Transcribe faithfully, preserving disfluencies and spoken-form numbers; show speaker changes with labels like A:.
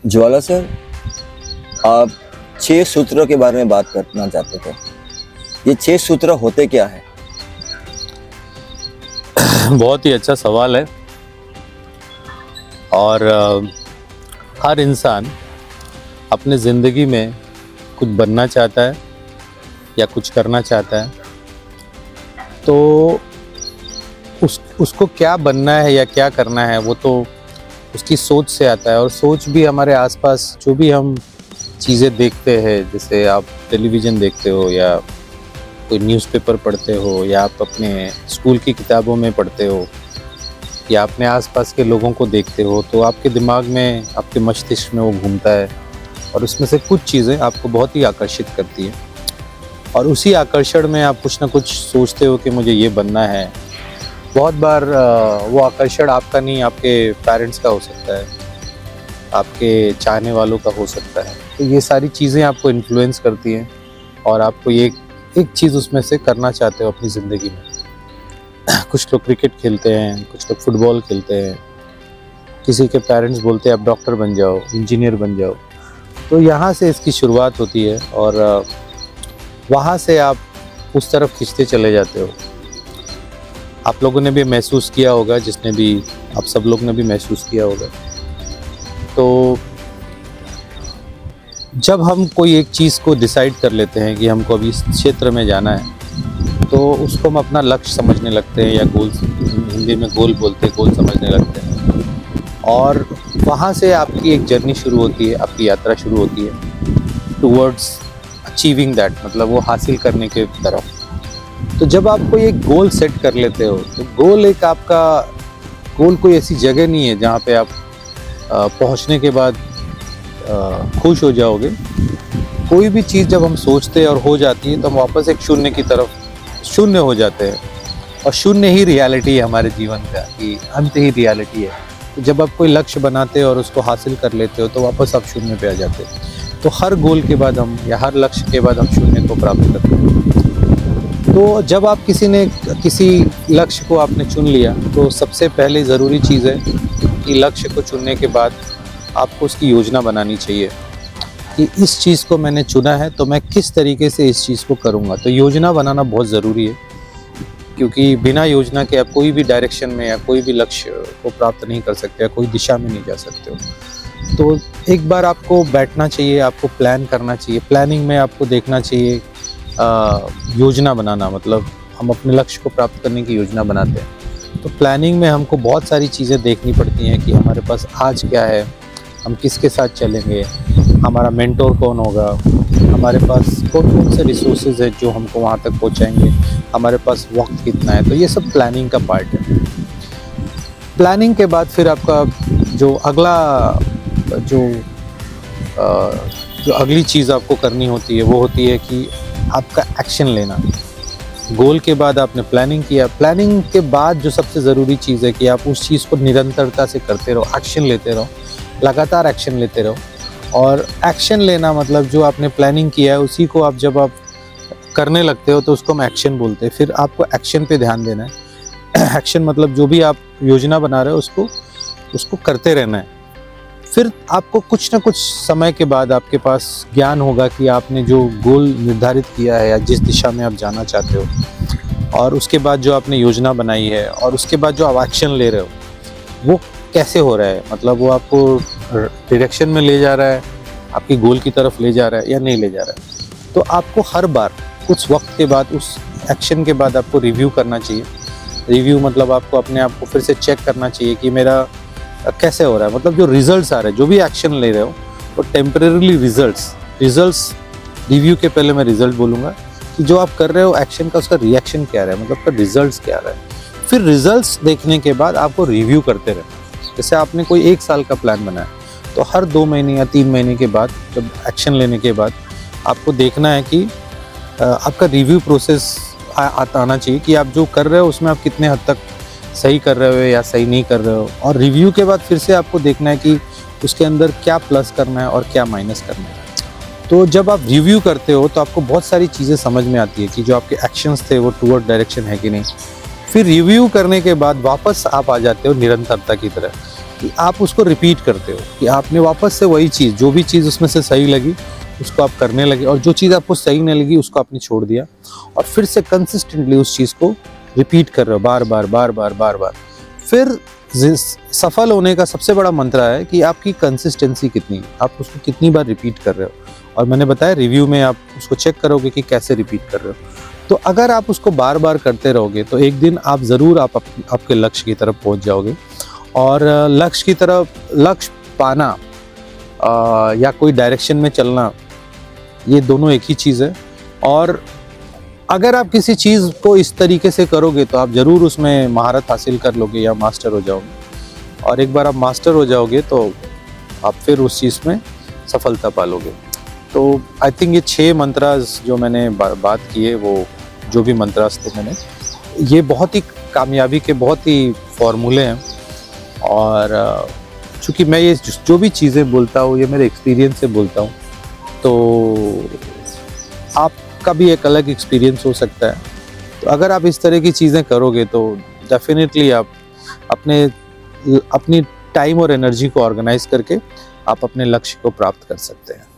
A: ज्वाला sir, आप छह सूत्रों के बारे में बात करना चाहते थे। ये छह सूत्र होते क्या है?
B: बहुत ही अच्छा सवाल है। और हर इंसान अपने ज़िंदगी में कुछ बनना चाहता है या कुछ करना चाहता है, तो उस उसको क्या बनना है या क्या करना है वो तो उसकी सोच से आता है। और सोच भी हमारे आसपास जो भी हम चीज़ें देखते हैं, जैसे आप टेलीविज़न देखते हो या कोई न्यूज़पेपर पढ़ते हो या आप अपने स्कूल की किताबों में पढ़ते हो या अपने आसपास के लोगों को देखते हो, तो आपके दिमाग में, आपके मस्तिष्क में वो घूमता है और उसमें से कुछ चीज़ें आपको बहुत ही आकर्षित करती हैं। और उसी आकर्षण में आप कुछ ना कुछ सोचते हो कि मुझे ये बनना है। बहुत बार वो आकर्षण आपका नहीं, आपके पेरेंट्स का हो सकता है, आपके चाहने वालों का हो सकता है। तो ये सारी चीज़ें आपको इन्फ्लुएंस करती हैं और आपको ये एक चीज़ उसमें से करना चाहते हो अपनी ज़िंदगी में। कुछ लोग क्रिकेट खेलते हैं, कुछ लोग फुटबॉल खेलते हैं, किसी के पेरेंट्स बोलते हैं आप डॉक्टर बन जाओ, इंजीनियर बन जाओ। तो यहाँ से इसकी शुरुआत होती है और वहाँ से आप उस तरफ खींचते चले जाते हो। आप लोगों ने भी महसूस किया होगा, जिसने भी, आप सब लोग ने भी महसूस किया होगा। तो जब हम कोई एक चीज़ को डिसाइड कर लेते हैं कि हमको अभी इस क्षेत्र में जाना है, तो उसको हम अपना लक्ष्य समझने लगते हैं, या गोल, हिंदी में गोल बोलते हैं, गोल समझने लगते हैं। और वहाँ से आपकी एक जर्नी शुरू होती है, आपकी यात्रा शुरू होती है टूवर्ड्स अचीविंग दैट, मतलब वो हासिल करने के तरफ। तो जब आप कोई एक गोल सेट कर लेते हो, तो गोल एक आपका गोल कोई ऐसी जगह नहीं है जहाँ पे आप पहुँचने के बाद खुश हो जाओगे। कोई भी चीज़ जब हम सोचते हैं और हो जाती है, तो हम वापस एक शून्य की तरफ शून्य हो जाते हैं। और शून्य ही रियलिटी है हमारे जीवन का, कि अंत ही रियलिटी है। तो जब आप कोई लक्ष्य बनाते हो और उसको हासिल कर लेते हो, तो वापस आप शून्य पे आ जाते हो। तो हर गोल के बाद हम, या हर लक्ष्य के बाद हम शून्य को प्राप्त करते हैं। तो जब आप किसी ने किसी लक्ष्य को आपने चुन लिया, तो सबसे पहले ज़रूरी चीज़ है कि लक्ष्य को चुनने के बाद आपको उसकी योजना बनानी चाहिए कि इस चीज़ को मैंने चुना है, तो मैं किस तरीके से इस चीज़ को करूँगा। तो योजना बनाना बहुत ज़रूरी है, क्योंकि बिना योजना के आप कोई भी डायरेक्शन में या कोई भी लक्ष्य को प्राप्त नहीं कर सकते, या कोई दिशा में नहीं जा सकते हो। तो एक बार आपको बैठना चाहिए, आपको प्लान करना चाहिए। प्लानिंग में आपको देखना चाहिए, आ, योजना बनाना, मतलब हम अपने लक्ष्य को प्राप्त करने की योजना बनाते हैं। तो प्लानिंग में हमको बहुत सारी चीज़ें देखनी पड़ती हैं कि हमारे पास आज क्या है, हम किसके साथ चलेंगे, हमारा मेंटोर कौन होगा, हमारे पास कौन कौन से रिसोर्सेज है जो हमको वहाँ तक पहुँचाएंगे, हमारे पास वक्त कितना है। तो ये सब प्लानिंग का पार्ट है। प्लानिंग के बाद फिर आपका जो अगला जो जो अगली चीज़ आपको करनी होती है, वो होती है कि आपका एक्शन लेना। गोल के बाद आपने प्लानिंग किया, प्लानिंग के बाद जो सबसे ज़रूरी चीज़ है कि आप उस चीज़ को निरंतरता से करते रहो, एक्शन लेते रहो, लगातार एक्शन लेते रहो। और एक्शन लेना मतलब जो आपने प्लानिंग किया है, उसी को आप जब आप करने लगते हो, तो उसको हम एक्शन बोलते हैं। फिर आपको एक्शन पे ध्यान देना है। एक्शन मतलब जो भी आप योजना बना रहे हो, उसको उसको करते रहना है। फिर आपको कुछ ना कुछ समय के बाद आपके पास ज्ञान होगा कि आपने जो गोल निर्धारित किया है या जिस दिशा में आप जाना चाहते हो, और उसके बाद जो आपने योजना बनाई है, और उसके बाद जो आप एक्शन ले रहे हो, वो कैसे हो रहा है, मतलब वो आपको डायरेक्शन में ले जा रहा है, आपकी गोल की तरफ ले जा रहा है या नहीं ले जा रहा है। तो आपको हर बार कुछ वक्त के बाद, उस एक्शन के बाद आपको रिव्यू करना चाहिए। रिव्यू मतलब आपको अपने आप को फिर से चेक करना चाहिए कि मेरा कैसे हो रहा है, मतलब जो रिजल्ट्स आ रहे हैं, जो भी एक्शन ले रहे हो, वो टेम्परेरीली रिजल्ट्स रिजल्ट्स रिव्यू के पहले मैं रिजल्ट बोलूँगा कि जो आप कर रहे हो एक्शन का, उसका रिएक्शन क्या रहा है, मतलब उसका रिजल्ट्स क्या रहा है। फिर रिजल्ट्स देखने के बाद आपको रिव्यू करते रहना। जैसे आपने कोई एक साल का प्लान बनाया, तो हर दो महीने या तीन महीने के बाद, जब एक्शन लेने के बाद, आपको देखना है कि आपका रिव्यू प्रोसेस आता आना चाहिए कि आप जो कर रहे हो उसमें आप कितने हद तक सही कर रहे हो या सही नहीं कर रहे हो। और रिव्यू के बाद फिर से आपको देखना है कि उसके अंदर क्या प्लस करना है और क्या माइनस करना है। तो जब आप रिव्यू करते हो, तो आपको बहुत सारी चीज़ें समझ में आती है कि जो आपके एक्शंस थे वो टूवर्ड डायरेक्शन है कि नहीं। फिर रिव्यू करने के बाद वापस आप आ जाते हो निरंतरता की तरह कि आप उसको रिपीट करते हो, कि आपने वापस से वही चीज़, जो भी चीज़ उसमें से सही लगी उसको आप करने लगे, और जो चीज़ आपको सही नहीं लगी उसको आपने छोड़ दिया, और फिर से कंसिस्टेंटली उस चीज़ को रिपीट कर रहे हो बार बार बार बार बार बार। फिर सफल होने का सबसे बड़ा मंत्र है कि आपकी कंसिस्टेंसी कितनी है, आप उसको कितनी बार रिपीट कर रहे हो। और मैंने बताया रिव्यू में आप उसको चेक करोगे कि कैसे रिपीट कर रहे हो। तो अगर आप उसको बार बार करते रहोगे तो एक दिन आप ज़रूर आप आपके लक्ष्य की तरफ पहुंच जाओगे। और लक्ष्य की तरफ, लक्ष्य पाना आ, या कोई डायरेक्शन में चलना, ये दोनों एक ही चीज़ है। और अगर आप किसी चीज़ को इस तरीके से करोगे तो आप ज़रूर उसमें महारत हासिल कर लोगे या मास्टर हो जाओगे। और एक बार आप मास्टर हो जाओगे तो आप फिर उस चीज़ में सफलता पालोगे। तो आई थिंक ये छह मंत्रास जो मैंने बा, बात की है, वो जो भी मंत्रास थे मैंने, ये बहुत ही कामयाबी के बहुत ही फॉर्मूले हैं। और चूँकि मैं ये जो भी चीज़ें बोलता हूँ ये मेरे एक्सपीरियंस से बोलता हूँ, तो आपका भी एक अलग एक्सपीरियंस हो सकता है। तो अगर आप इस तरह की चीज़ें करोगे तो डेफिनेटली आप अपने अपनी टाइम और एनर्जी को ऑर्गेनाइज करके आप अपने लक्ष्य को प्राप्त कर सकते हैं।